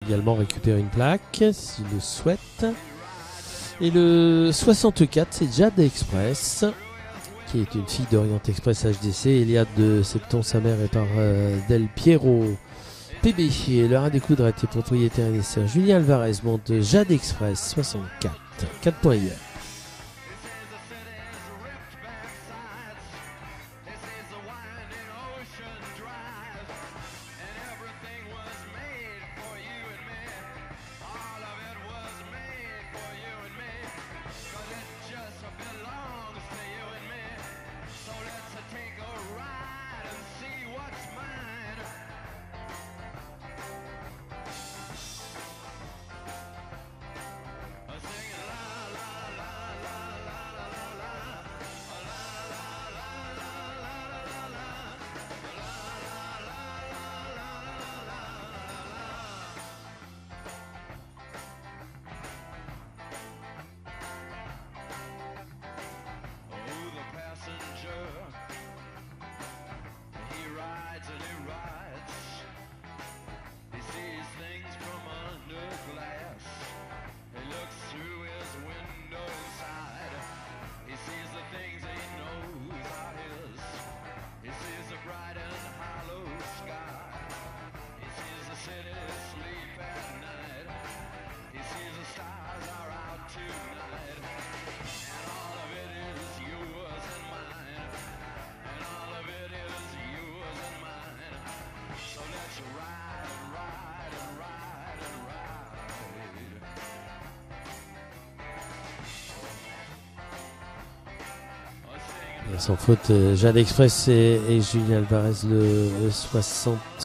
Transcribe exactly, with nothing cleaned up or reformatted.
également récupérer une plaque s'il le souhaite. Et le soixante-quatre, c'est Jade Express, qui est une fille d'Orient Express H D C. Eliade de Septon, sa mère, est par euh, Del Piero P B. Et le rat des coudres était propriétaire et laisseur Julien Alvarez monte Jade Express soixante-quatre. quatre points hier. Sans faute, Jade Express et, et Julien Alvarez le, le soixante.